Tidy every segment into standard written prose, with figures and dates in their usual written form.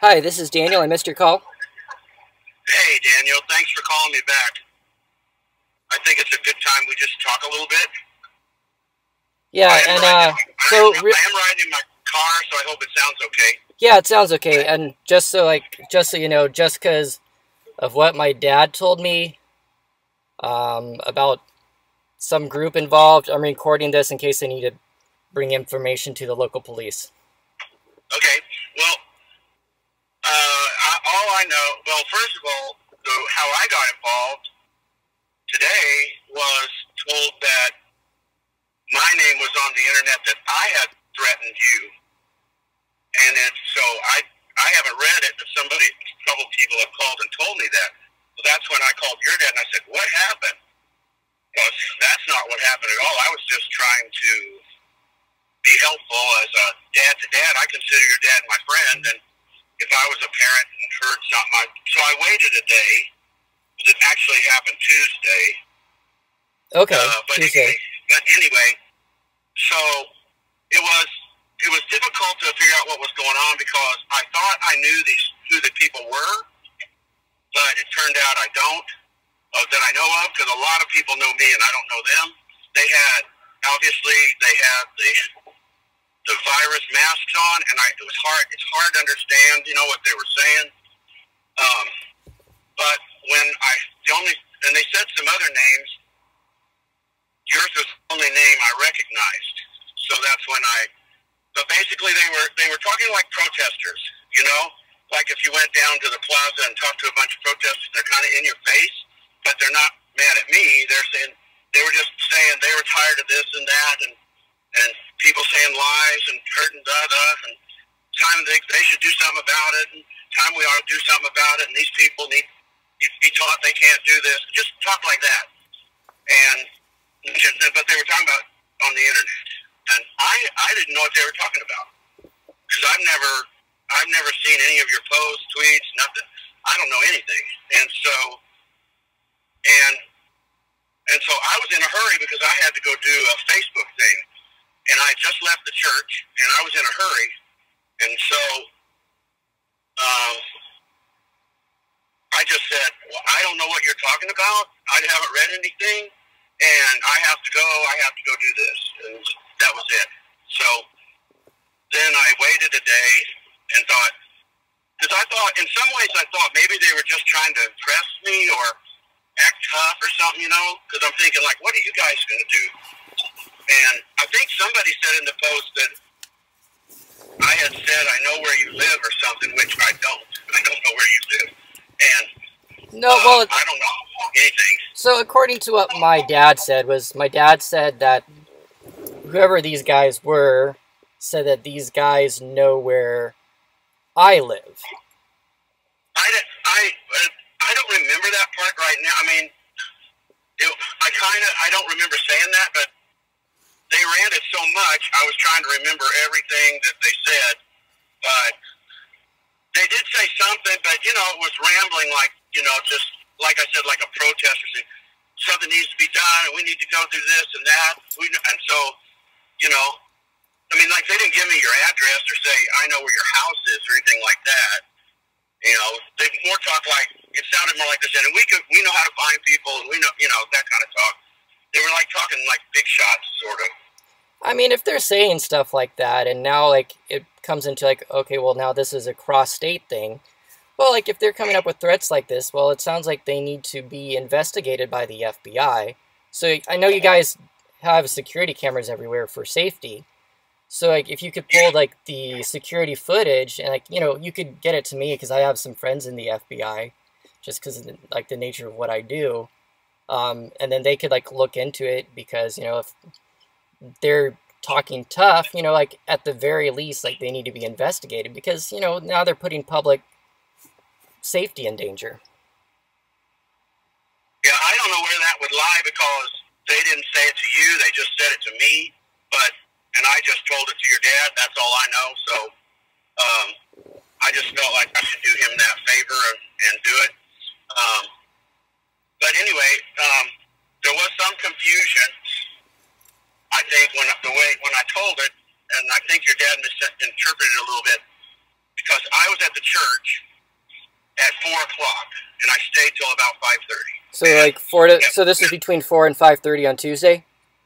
Hi, this is Daniel. I missed your call. Hey, Daniel. Thanks for calling me back. I think it's a good time we just talk a little bit. I Yeah, am and riding. so I am riding in my car, so I hope it sounds okay. yeah, it sounds okay. And just so you know, just because of what my dad told me about some group involved, I'm recording this in case they need to bring information to the local police. Okay. Well, all I know. Well, first of all, how I got involved today was told that my name was on the internet, that I had threatened you, and it's so I haven't read it, but a couple people have called and told me that. So that's when I called your dad and I said, "What happened?" Because that's not what happened at all. I was just trying to be helpful as a dad to dad. I consider your dad my friend, and if I was a parent and heard something, so I waited a day. It actually happened Tuesday. Okay, But Tuesday. anyway, so it was difficult to figure out what was going on because I thought I knew who the people were, but it turned out I don't. That I know of, because a lot of people know me and I don't know them. They had the virus masks on, and it was hard. It's hard to understand, what they were saying. Um, but and they said some other names. Yours was the only name I recognized. So that's when but basically they were talking like protesters, like if you went down to the plaza and talked to a bunch of protesters, they're kind of in your face, but they're not mad at me. They were just saying they were tired of this and that, and people saying lies and hurting and time they should do something about it, and time we ought to do something about it, and these people need to be taught they can't do this. Just talk like that. But they were talking about on the internet, and I didn't know what they were talking about because I've never seen any of your posts, tweets, nothing. I don't know anything, and so I was in a hurry because I had to go do a Facebook thing, and I just left the church, and I was in a hurry, and so I just said, well, I don't know what you're talking about. I haven't read anything, and I have to go do this. And that was it. So then I waited a day and thought, because in some ways I thought maybe they were just trying to impress me or act tough or something, because I'm thinking, like, what are you guys going to do? And I think somebody said in the post that I had said, I know where you live or something, which I don't. I don't know where you live. And No, well, I don't know anything. so according to what my dad said that whoever these guys were said that these guys know where I live. I don't remember that part right now. I mean, I don't remember saying that, but they ran it so much, I was trying to remember everything that they said. But they did say something, but, it was rambling like, just like I said, like a protester saying, something needs to be done, and we need to go through this and that. And so, I mean, like, they didn't give me your address or say, I know where your house is or anything like that. They more talk like, it sounded more like they said, and we know how to find people, and we know, that kind of talk. They were like talking like big shots, sort of. I mean, if they're saying stuff like that, and now, like, it comes into, like, okay, well, now this is a cross-state thing. Well, like, if they're coming up with threats like this, well, it sounds like they need to be investigated by the FBI. So, I know you guys have security cameras everywhere for safety. So, like, if you could pull, like, the security footage, and, like, you could get it to me, because I have some friends in the FBI, just because of, like, the nature of what I do. And then they could, like, look into it, because, if they're talking tough, like, at the very least, like, they need to be investigated, because, now they're putting public safety in danger. Yeah, I don't know where that would lie because they didn't say it to you, they just said it to me, and I just told it to your dad, that's all I know, so I just felt like I should do him that favor and do it. But anyway, there was some confusion, I think, when I told it, and I think your dad misinterpreted it a little bit, because I was at the church at 4:00, and I stayed till about 5:30. So like so this is between 4 and 5:30 on Tuesday?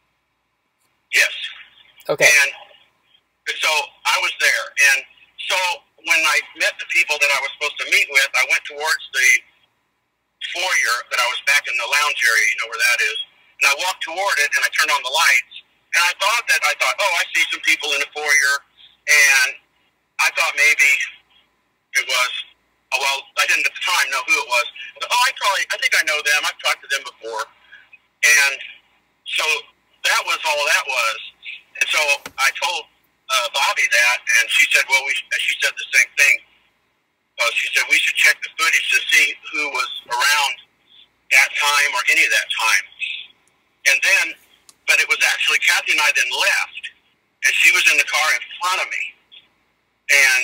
Yes. Okay. And so I was there, and so when I met the people that I was supposed to meet with, I went towards the foyer that I was back in the lounge area, you know where that is, and I walked toward it, and I turned on the lights, and I thought, oh, I see some people in the foyer, and I thought maybe it was, well, I didn't at the time know who it was. Oh, I think I know them. I've talked to them before. And so that was all that was. And so I told Bobby that, and she said, well, she said the same thing. She said we should check the footage to see who was around that time or any of that time. And then, but it was actually Kathy and I then left, and she was in the car in front of me. And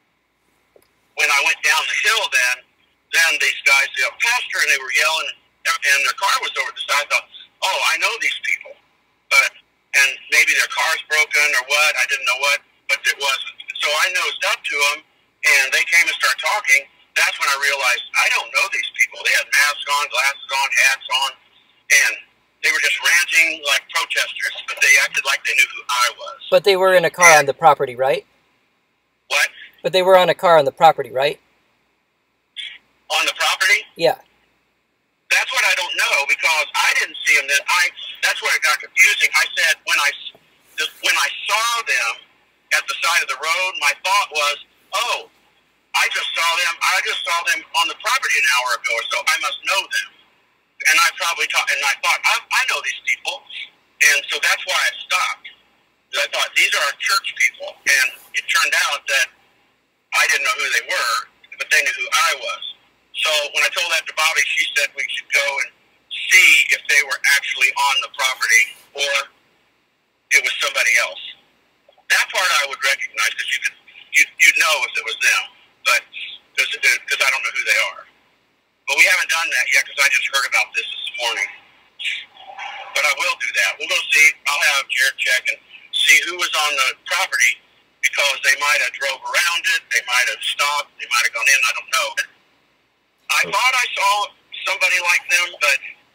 when I went down the hill, then these guys, pastor, and they were yelling, and their car was over the side. I thought, oh, I know these people, and maybe their car's broken or what. I didn't know what, but it wasn't. So I nosed up to them, and they came and started talking. That's when I realized I don't know these people. They had masks on, glasses on, hats on, and they were just ranting like protesters, but they acted like they knew who I was. But they were in a car on the property, right? What? But they were on a car on the property, right? On the property? Yeah. That's what I don't know, because I didn't see them. That's where it got confusing. I said when I saw them at the side of the road, my thought was, oh, I just saw them on the property an hour ago or so. I must know them. And I thought, I know these people. And so that's why I stopped. I thought, these are church people. And it turned out that I didn't know who they were, but they knew who I was. So when I told that to Bobby, she said we should go and see if they were actually on the property or it was somebody else. That part I would recognize, because you'd know if it was them, but because I don't know who they are. But we haven't done that yet, because I just heard about this morning. But I will do that. We'll go see. I'll have Jared check and see who was on the property, because they might have drove around it, they might have stopped, they might have gone in, I don't know. I thought I saw somebody like them, but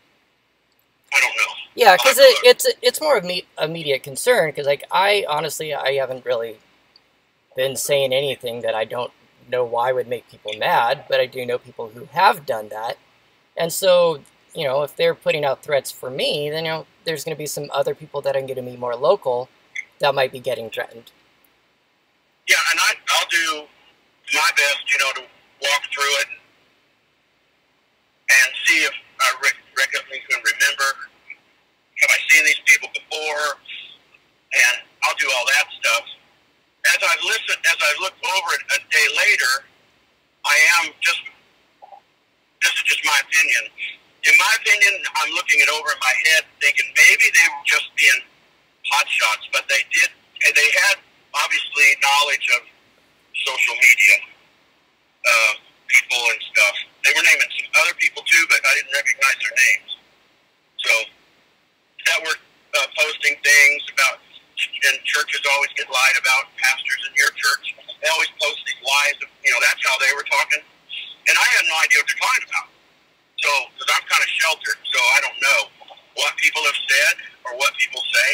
I don't know. Yeah, because it's more of immediate concern, because like I haven't really been saying anything that I don't know why would make people mad, but I do know people who have done that. And so, if they're putting out threats for me, then there's going to be some other people that are going to be more local that might be getting threatened. Yeah, and I'll do my best, to walk through it and see if I can remember, have I seen these people before, and I'll do all that stuff. As I've looked over it a day later, this is just my opinion. In my opinion, I'm looking it over in my head thinking maybe they were just being hotshots, but they had obviously knowledge of social media, people and stuff. They were naming some other people too, but I didn't recognize their names. So that were posting things about, and churches always get lied about, pastors in your church. They always post these lies. That's how they were talking. And I had no idea what they're talking about. So, because I'm kind of sheltered, so I don't know what people have said or what people say.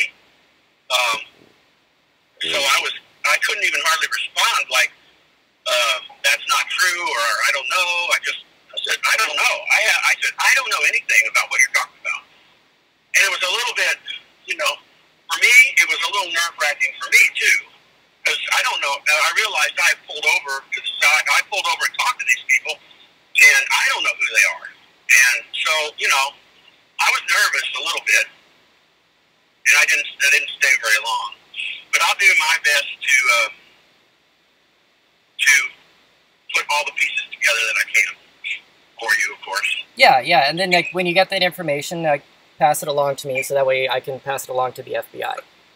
So I couldn't even hardly respond like, that's not true, or I don't know. I said, I don't know. I said, I don't know anything about what you're talking about. And it was a little bit, for me, it was a little nerve-wracking for me, too. Because I don't know. I realized I pulled over to the side. I pulled over and talked to these people, and I don't know who they are. And so, I was nervous a little bit, and I didn't stay very long. But I'll do my best to put all the pieces together that I can for you, of course. Yeah, and then when you get that information, pass it along to me, so that way I can pass it along to the FBI.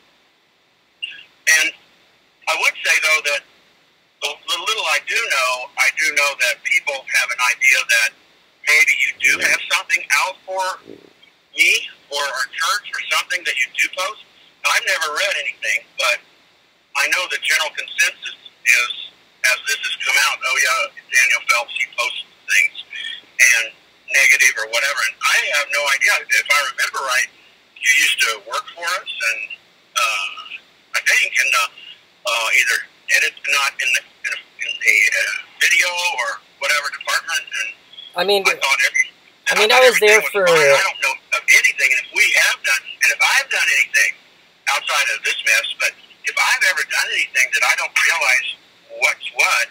And I would say, though, that the little I do know that people have an idea that maybe you do have something out for me or our church or something that you do post. Now, I've never read anything, but I know the general consensus is as this has come out, oh yeah, Daniel Phelps, he posts things and negative or whatever. And I have no idea. If I remember right, you used to work for us, and I think, and either edit, not in the video or whatever department. And I mean, I thought I was there for. Fine. I don't know of anything, and if we have done, and if I've done anything outside of this mess, but if I've ever done anything that I don't realize what's what,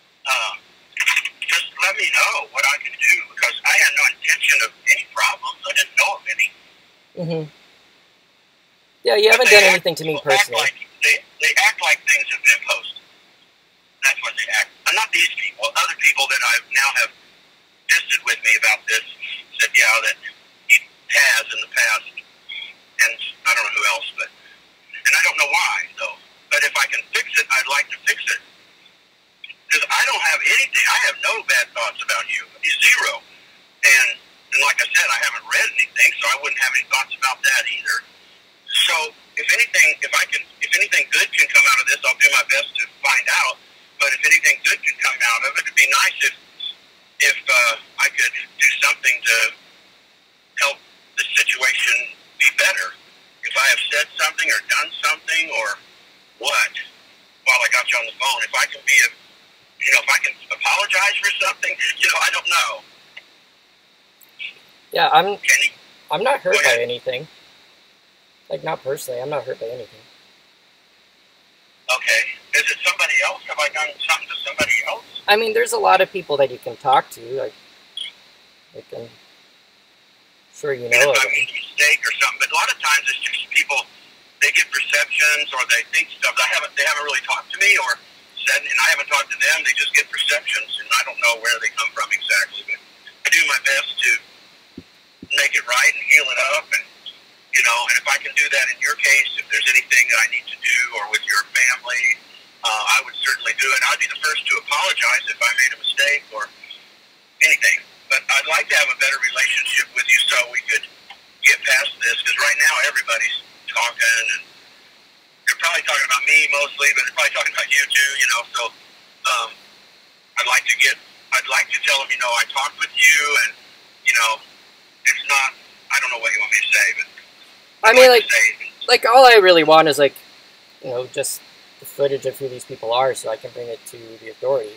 just let me know what I can do, because I had no intention of any problems. I didn't know of any. Mm-hmm. Yeah, you haven't done anything to me personally. They act like things have been posted. That's what they act. And not these people. Other people that I now have visited with me about this said, yeah, that he has in the past. And I don't know who else, and I don't know why, though. But if I can fix it, I'd like to fix it. Because I don't have anything. I have no bad thoughts about you. Zero. And like I said, I haven't read anything, so I wouldn't have any thoughts about that either. So if anything good can come out of this, I'll do my best to find out. But if anything good can come out of it, it'd be nice if I could do something to help the situation be better. If I have said something or done something or what, while I got you on the phone, if I can be if I can apologize for something, I don't know. Yeah, I'm not hurt by anything. Like, not personally, I'm not hurt by anything. Okay. Is it somebody else? Have I done something to somebody else? I mean, there's a lot of people that you can talk to. Like I'm sure you know of them. If I made a mistake or something, but a lot of times it's just people, they get perceptions or they think stuff. They haven't really talked to me or said, and I haven't talked to them. They just get perceptions, and I don't know where they come from exactly. But I do my best to make it right and heal it up, and and if I can do that in your case, if there's anything that I need to do or with your family, I would certainly do it. I'd be the first to apologize if I made a mistake or anything. But I'd like to have a better relationship with you so we could get past this, because right now everybody's talking, and they're probably talking about me mostly, but they're probably talking about you too, so I'd like to tell them, I talked with you, and it's not, I don't know what you want me to say, but I mean, like all I really want is just the footage of who these people are, so I can bring it to the authority.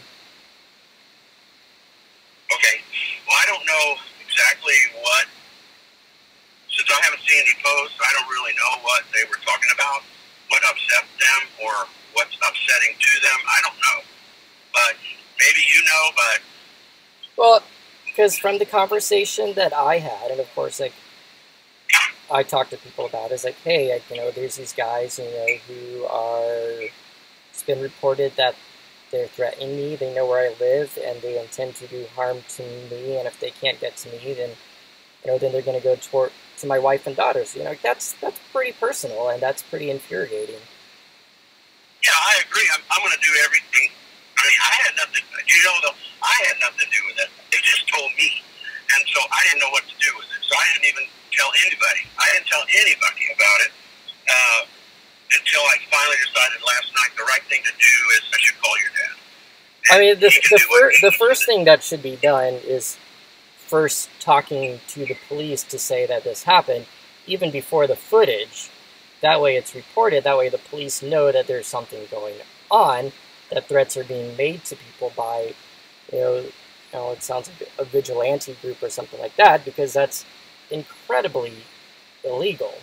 Okay. Well, I don't know exactly what, since I haven't seen any posts, I don't really know what they were talking about, what upset them, or what's upsetting to them. I don't know. But maybe but... Well, because from the conversation that I had, and of course, I talked to people about it, it's like, hey, there's these guys, who are, it's been reported that they're threatening me, they know where I live, and they intend to do harm to me, and if they can't get to me, then, then they're going to go to my wife and daughters. That's pretty personal, and that's pretty infuriating. Yeah, I agree. I'm going to do everything. I mean, I had nothing, I had nothing to do with it. They just told me, and so I didn't know what to do with it, so I didn't even tell anybody. I didn't tell anybody about it until I finally decided last night the right thing to do is I should call your dad. I mean, the first thing that should be done is first talking to the police to say that this happened, even before the footage. That way it's reported. That way the police know that there's something going on, that threats are being made to people by, it sounds like a vigilante group or something like that, because that's incredibly illegal.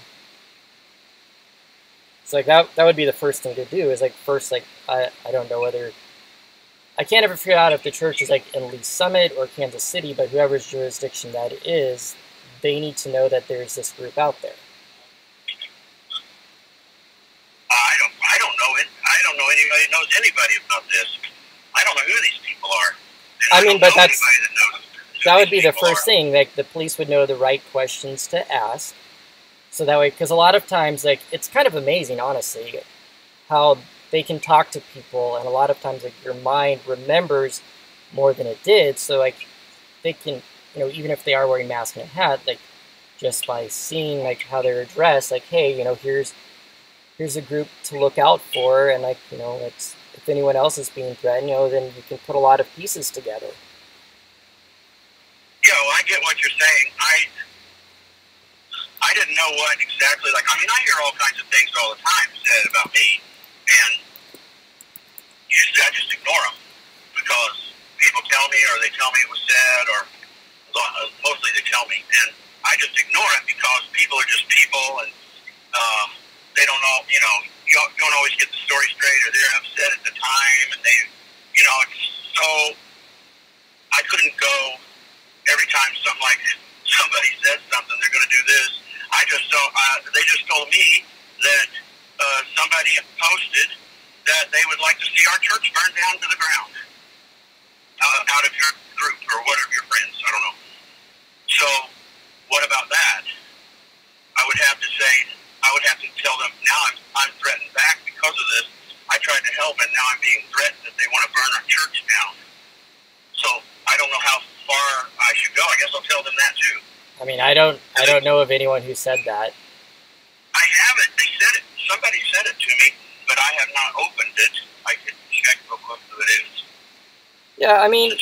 So that would be the first thing to do, is I don't know whether, I can't ever figure out if the church is in Lee Summit or Kansas City, but whoever's jurisdiction that is, they need to know that there's this group out there. I don't know it. I don't know anybody that knows anybody about this. I don't know who these people are. I mean, but that would be the first thing. The police would know the right questions to ask. So that way, because a lot of times, it's kind of amazing, honestly, how they can talk to people, and a lot of times, your mind remembers more than it did. So, they can, even if they are wearing masks and a hat, just by seeing, how they're dressed, hey, here's a group to look out for, and, if anyone else is being threatened, then you can put a lot of pieces together. Yeah, well, I get what you're saying. I didn't know what exactly, like, I mean, I hear all kinds of things all the time said about me, and usually I just ignore them because people tell me, or they tell me it was said, or mostly they tell me, and I just ignore it because people are just people, and they don't know, you don't always get the story straight, or they're upset at the time, and it's so, I couldn't go every time somebody says something, they're going to do this. They just told me that somebody posted that they would like to see our church burned down to the ground out of your group or one of your friends. I don't know. So, what about that? I would have to tell them now I'm threatened back because of this. I tried to help, and now I'm being threatened that they want to burn our church down. So I don't know how far I should go. I guess I'll tell them that too. I mean, I don't know of anyone who said that. I haven't. They said it. Somebody said it to me, but I have not opened it. I can check real quick who it is. Yeah, I mean,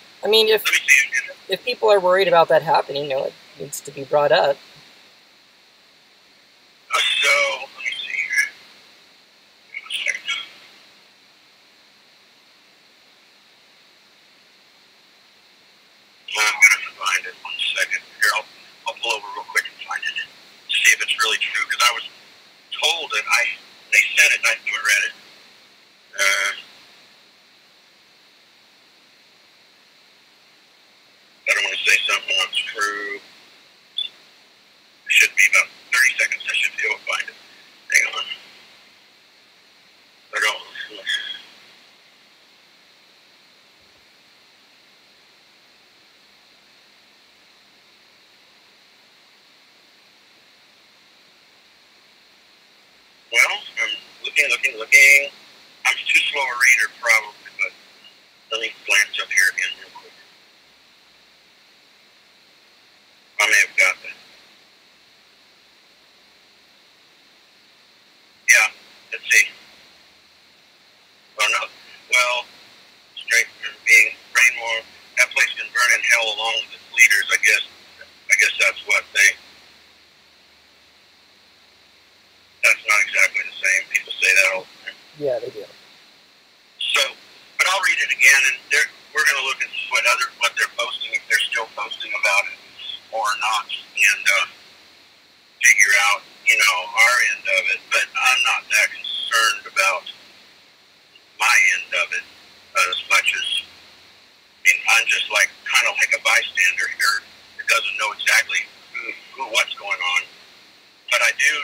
if people are worried about that happening, it needs to be brought up. So let me see here. One second. I'm gonna find it. 1 second. Here, I'll pull over real quick and find it. See if it's really true, because I was told that they said it and I never read it. I don't want to say something that's true. It should be about 30 seconds. I should be able to find it. Hang on. I don't. Well, I'm looking. I'm too slow a reader, probably, but let me glance up here again real quick. I may have got that. Yeah, let's see. Oh, no. Well, straight from being Rainmore, that place can burn in hell along with its leaders, I guess that's what that's not exactly the same. People say that all the time. Yeah, they do. So, but I'll read it again, and we're going to look and see what they're posting, if they're still posting about it or not, and figure out, our end of it. But I'm not that concerned about my end of it as much as, I'm just kind of like a bystander here that doesn't know exactly what's going on. But I do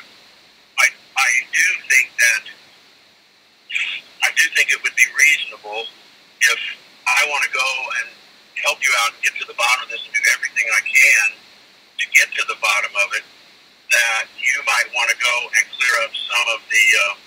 think it would be reasonable if I want to go and help you out and get to the bottom of this and do everything I can to get to the bottom of it, that you might want to go and clear up some of the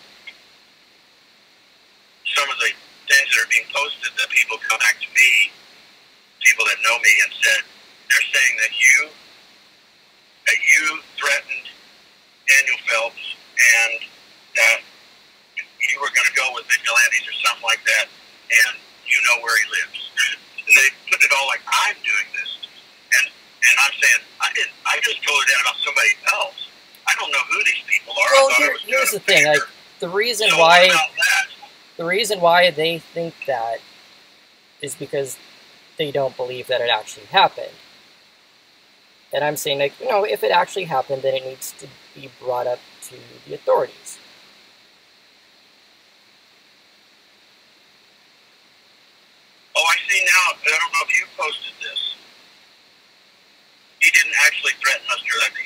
things that are being posted, that people come back to me, people that know me, and they're saying that you threatened Daniel Phelps, and that you were going to go with vigilantes or something like that, and you know where he lives. And they put it all like I'm doing this, and I'm saying I just told her that about somebody else. I don't know who these people are. Well, here's the thing. The reason why they think that is because they don't believe that it actually happened. And I'm saying, if it actually happened, then it needs to be brought up to the authorities. Oh, I see now. I don't know if you posted this. He didn't actually threaten us directly.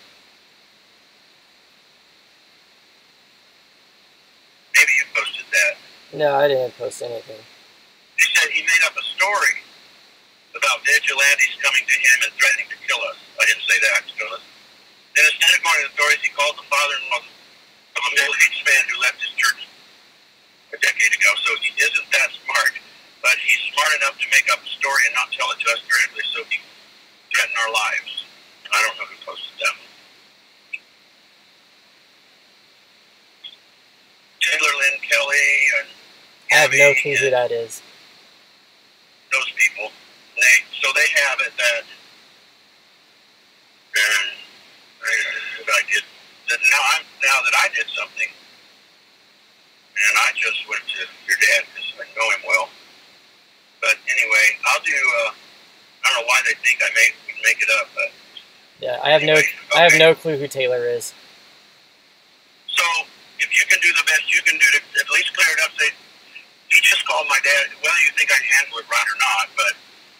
Maybe you posted that. No, I didn't post anything. He said he made up a story about vigilantes coming to him and threatening to kill us. I didn't say that, Phyllis. Then instead of going to the authorities, he called the father-in-law of a middle-aged man who left his church a decade ago. So he isn't that smart, but he's smart enough to make up a story and not tell it to us directly, so he threatened our lives. I don't know who posted that one. Taylor Lynn Kelly, and have no clue who that is. Those people, they have it that, and I did that now that I did something, and I just went to your dad because I know him well. But anyway, I'll do. I don't know why they think I would make it up, but yeah, I have anyway, I have no clue who Taylor is. So if you can do the best you can do to at least clear it up, say he just called my dad. Whether you think I'd handle it right or not, but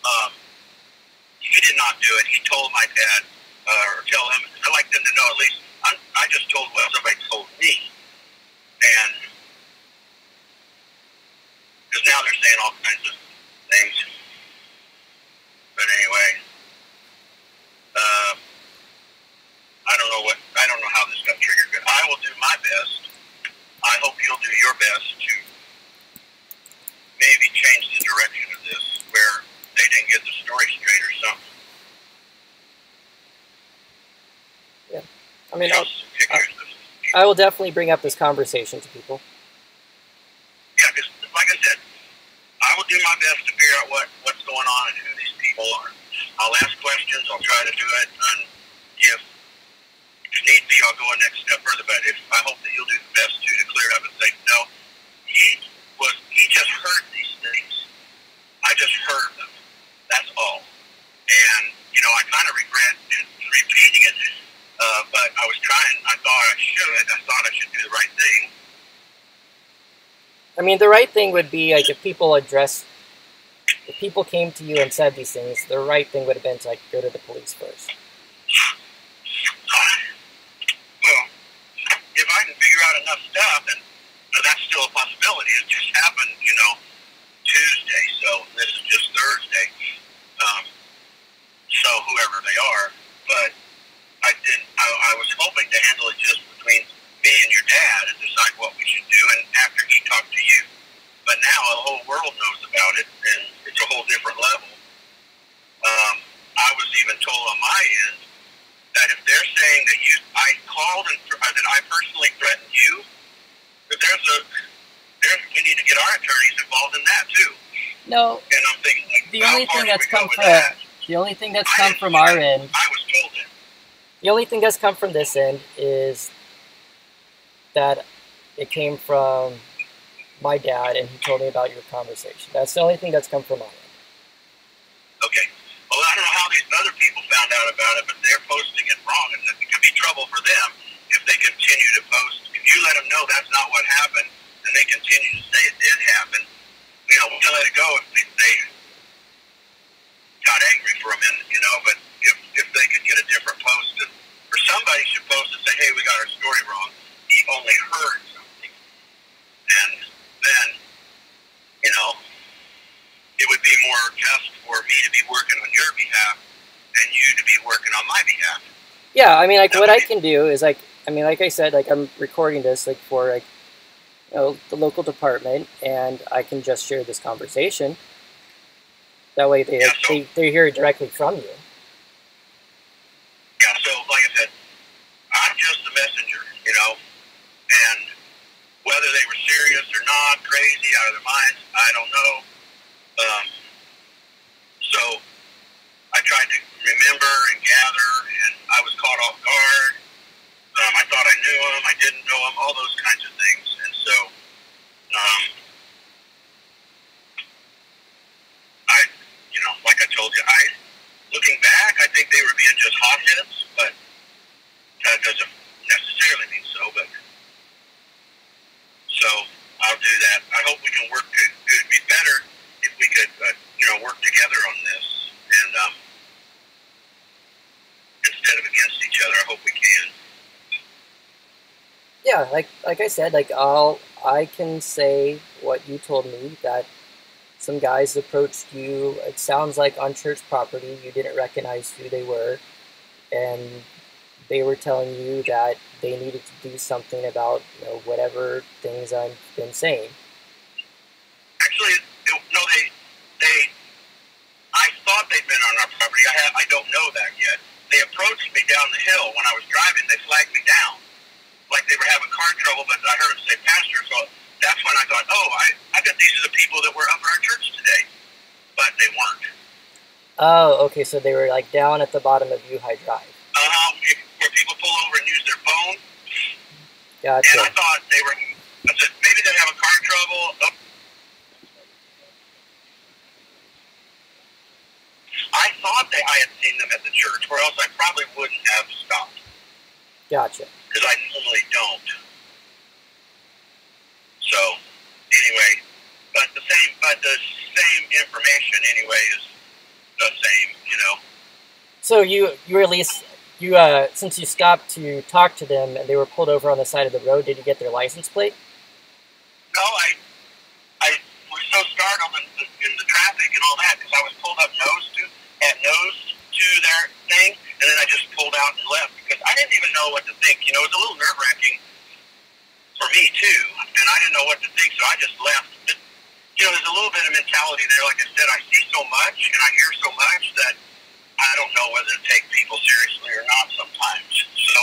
he did not do it. He told my dad, or tell him. I like them to know at least. I just told somebody told me, and because now they're saying all kinds of things. But anyway, I don't know how this got triggered. I will do my best. I hope you'll do your best to maybe change the direction of this, where they didn't get the story straight or something. Yeah, I mean, I will definitely bring up this conversation to people. Yeah, because like I said, I will do my best to figure out what's going on and who these people are. I'll ask questions. I'll try to do it, and if need be, I'll go a next step further. But I hope that you'll do the best to clear it up and say, no, he just heard these things. I just heard them. That's all. And I kind of regret repeating it, but I was trying. I thought I should do the right thing. I mean, the right thing would be like if people came to you and said these things, the right thing would have been to like go to the police first. Well, if I can figure out enough stuff, and that's still a possibility. It just happened, Tuesday, so this is just Thursday. So whoever they are, but I was hoping to handle it just between me and your dad and decide what we should do, and after he talked to you. But now the whole world knows about it, and it's a whole different level. I was even told on my end that if they're saying that I called and that I personally threatened you, that we need to get our attorneys involved in that too. No. And I'm thinking, the only thing that's come from our end. I was told it. The only thing that's come from this end is that it came from my dad, and he told me about your conversation. That's the only thing that's come from our end. Okay. Well, I don't know how these other people found out about it, but they're posting it wrong, and it could be trouble for them if they continue to post. If you let them know that's not what happened, and they continue to say it did happen, we'll let it go if they got angry for a minute, but if they could get a different post, or somebody should post and say, hey, we got our story wrong. He only heard something. And then, it would be more just for me to be working on your behalf and you to be working on my behalf. Yeah, I mean, like, what I can do is, like I said, like, I'm recording this, like, for, like, the local department, and I can just share this conversation. That way they hear it directly from you. Yeah, so, like I said, I'm just the messenger, and whether they were serious or not, crazy, out of their minds, I don't know. So I tried to remember and gather, and I was caught off guard. I thought I knew him, I didn't know him, all those kinds of things. And so, like I told you, looking back, I think they were being just hotheads, but that doesn't necessarily mean so. But so I'll do that. I hope we can work to it'd be better if we could, work together on this, and instead of against each other. I hope we can. Yeah, like I said, like I can say what you told me, that some guys approached you, it sounds like on church property, you didn't recognize who they were, and they were telling you that they needed to do something about, whatever things I've been saying. Actually, no, I thought they'd been on our property. I don't know that yet. They approached me down the hill when I was driving. They flagged me down, like they were having car trouble, but I heard them say pastor, so that's when I thought, oh, I bet these are the people that were up at our church today, but they weren't. Oh, okay, so they were like down at the bottom of Uhi Drive. Where people pull over and use their phone. Gotcha. And I thought they were, I said, maybe they have a car trouble. Oh. I thought that I had seen them at the church, or else I probably wouldn't have stopped. Gotcha. Because I normally don't. So, anyway, but the same information anyway is the same, you know. So you at least since you stopped to talk to them and they were pulled over on the side of the road, did you get their license plate? No, I was so startled in the traffic and all that because I was pulled up nose to their thing, and then I just pulled out and left because I didn't even know what to think. You know, it was a little nerve-wracking for me too, and I didn't know what to think, so I just left. But, you know, there's a little bit of mentality there. Like I said, I see so much and I hear so much that I don't know whether to take people seriously or not sometimes. So,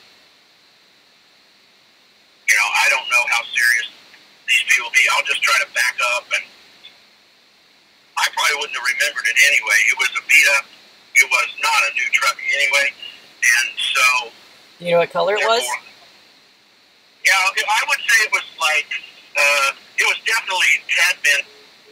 you know, I don't know how serious these people be. I'll just try to back up, and I probably wouldn't have remembered it anyway. It was a beat up. It was not a new truck anyway, and so. Do you know what color it was? Yeah, okay, I would say it was like it was definitely had been.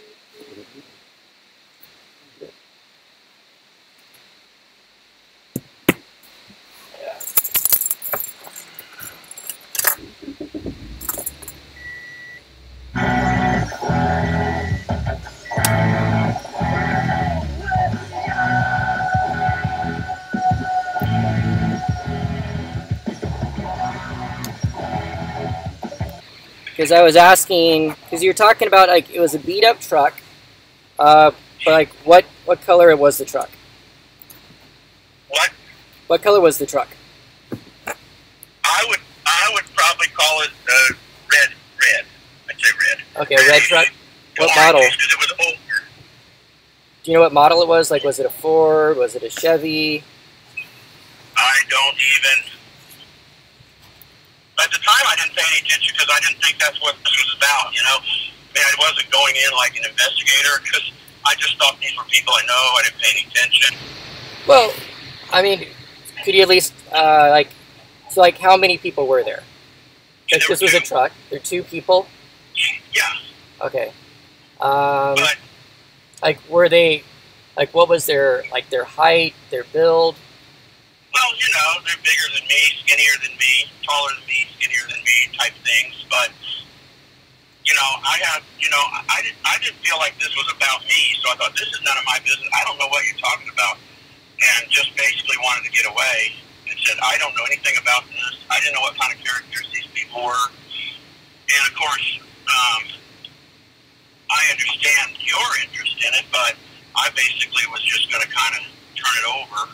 Because I was asking, because you're talking about like it was a beat up truck, but like what color was the truck? What? What color was the truck? I would probably call it red. I'd say red. Okay, a red truck. What model? Because it was older. Do you know what model it was? Like, was it a Ford? Was it a Chevy? I don't even. At the time, I didn't pay any attention because I didn't think that's what this was about, you know? I mean, I wasn't going in like an investigator because I just thought these were people I know. I didn't pay any attention. Well, I mean, could you at least, so like how many people were there? Like, this was a truck. There were 2 people? Yeah. Okay. But, like, were they, like, what was their height, their build? well, you know, they're bigger than me, skinnier than me, taller than me, skinnier than me type things. But, you know, I didn't feel like this was about me, so I thought, this is none of my business. I don't know what you're talking about. And just basically wanted to get away and said, I don't know anything about this. I didn't know what kind of characters these people were. And, of course, I understand your interest in it, but I basically was just going to kind of turn it over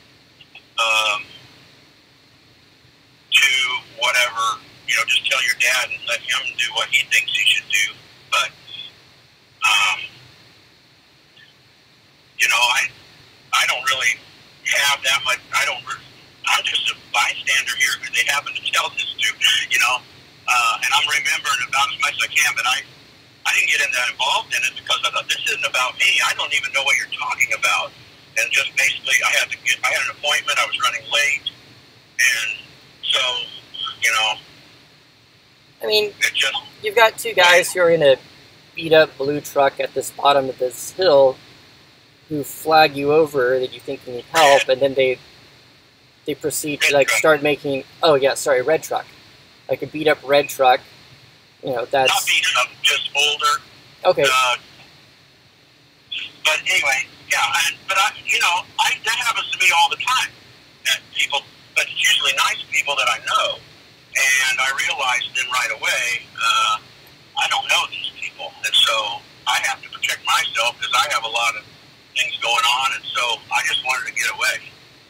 to whatever, you know, just tell your dad and let him do what he thinks he should do. But, you know, I don't really have that much. I'm just a bystander here because they happen to tell this to, you know, and I'm remembering about as much as I can, but I didn't get involved in it because I thought, this isn't about me. I don't even know what you're talking about. And just basically, I had an appointment. I was running late, and so, you know. I mean, you've got 2 guys who are in a beat-up blue truck at this bottom of this hill who flag you over that you think you need help, and then they proceed to like start making. Oh yeah, sorry, red truck, like a beat-up red truck. You know, that's not beat up, just older. Okay. But anyway. Yeah, but that happens to me all the time. People, but it's usually nice people that I know, and I realized then right away, I don't know these people, and so I have to protect myself because I have a lot of things going on, and so I just wanted to get away.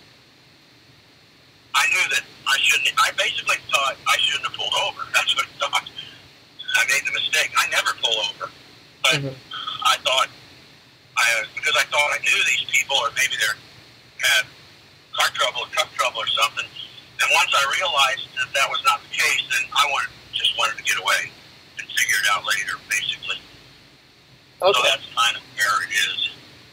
I knew that I basically thought I shouldn't have pulled over. That's what I thought. I made the mistake. I never pull over, but I thought. Because I thought I knew these people, or maybe they had car trouble or truck trouble or something. And once I realized that was not the case, then I just wanted to get away and figured So Okay. that's kind of where it is.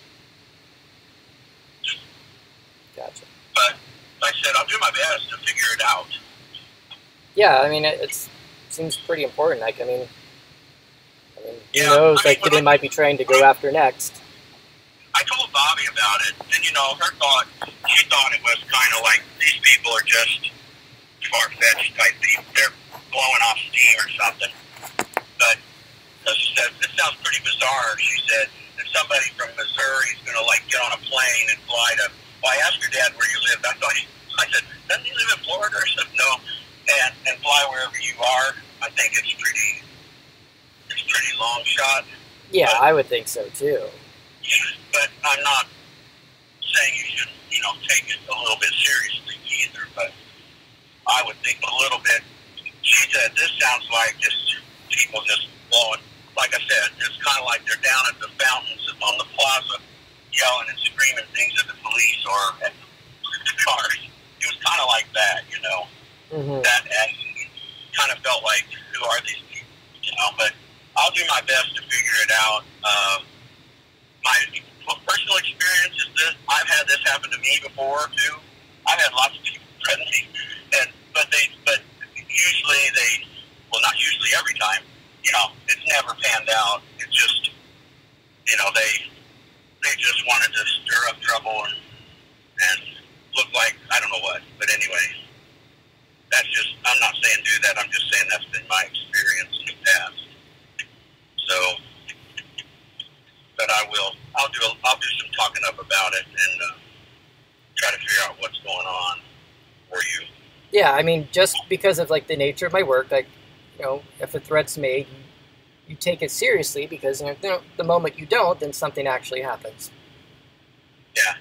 Gotcha. But like I said, I'll do my best to figure it out. Yeah, I mean, it seems pretty important. Like, I mean, who Yeah, knows, I mean, like, who they might be trying to go after next. I told Bobby about it, and she thought it was kind of like these people are just far-fetched type people. They're blowing off steam or something. But she said, this sounds pretty bizarre. She said, if somebody from Missouri is going to like get on a plane and fly to, well, I asked your dad where you lived. I said, doesn't he live in Florida? Or something? No. And fly wherever you are. I think it's pretty long shot. Yeah, I would think so too. But I'm not saying you should, take it a little bit seriously either. But I would think a little bit. She said, this sounds like just people just blowing. Like I said, it's kind of like they're down at the fountains on the plaza yelling and screaming things at the police or at the cars. It was kind of like that, Mm-hmm. That kind of felt like, who are these people, But I'll do my best to figure it out. My personal experience is this. I've had this happen to me before, too. I've had lots of people threaten me. But usually well, not usually, every time, it's never panned out. It's just, they just wanted to stir up trouble and look like, I don't know what. But anyway, I'm not saying do that. I'm just saying that's been my experience in the past. So, but I'll do some talking up about it and try to figure out what's going on for you. Yeah, I mean, just because of like the nature of my work, like, if a threat's made, you take it seriously because the moment you don't, then something actually happens. Yeah.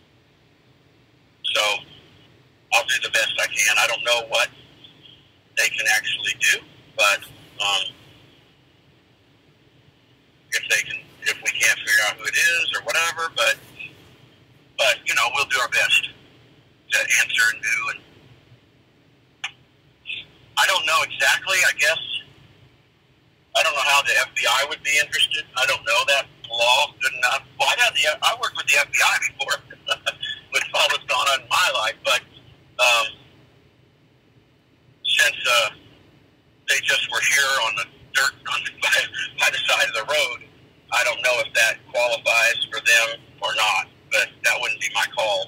So I'll do the best I can. I don't know what they can actually do, but if we can't figure out who it is or whatever, but we'll do our best to answer and do. And I don't know exactly. I guess I don't know how the FBI would be interested. I don't know that law good enough. Well, I worked with the FBI before with all that's gone on in my life, but since they just were here on the dirt by the side of the road, I don't know if that qualifies for them or not. But that wouldn't be my call.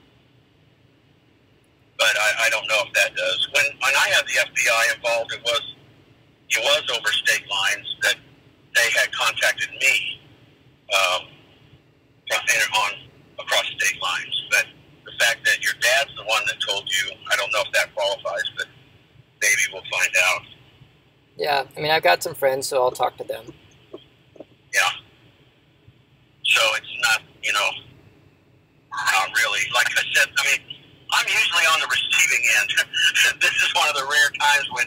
But I don't know if that does. When I had the FBI involved, it was over state lines that they had contacted me on across state lines. But the fact that your dad's the one that told you, I don't know if that qualifies, but maybe we'll find out. Yeah, I mean, I've got some friends, so I'll talk to them. Yeah. So it's not, not really. Like I said, I mean, I'm usually on the receiving end. This is one of the rare times when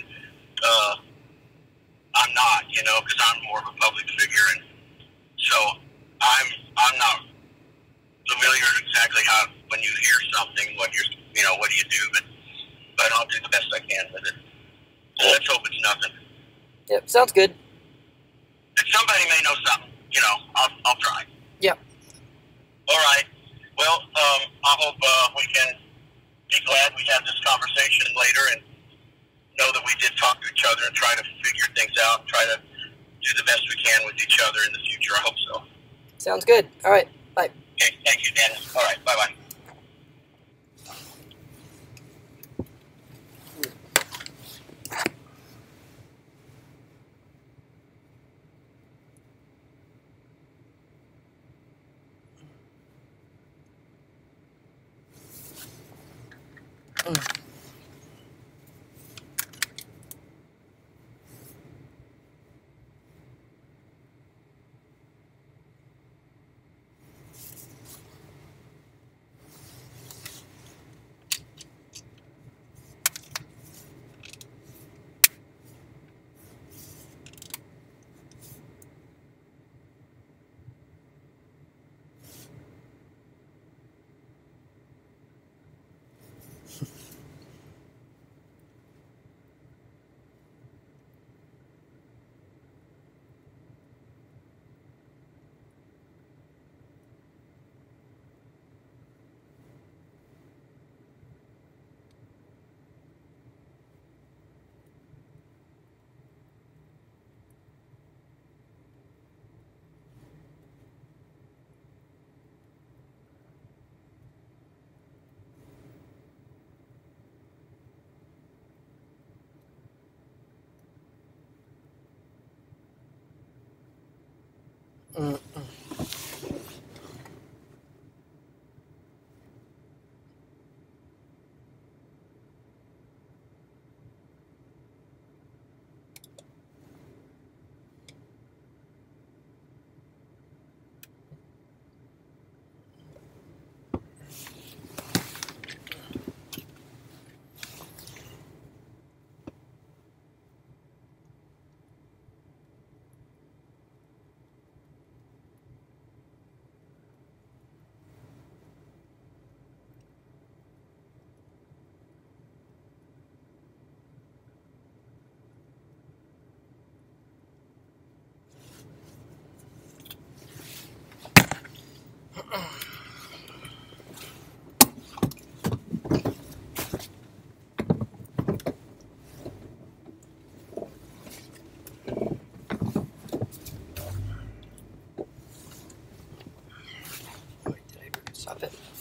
I'm not, because I'm more of a public figure, and so I'm not familiar exactly how when you hear something, what do you do, but I'll do the best I can with it. So let's hope it's nothing. Yep, sounds good. If somebody may know something, I'll try. Yep. All right. Well, I hope we can be glad we had this conversation later and know that we did talk to each other and try to figure things out and try to do the best we can with each other in the future. I hope so. Sounds good. All right. Bye. Okay. Thank you, Dennis. All right. Bye-bye. Mm. Wait, did I stop it?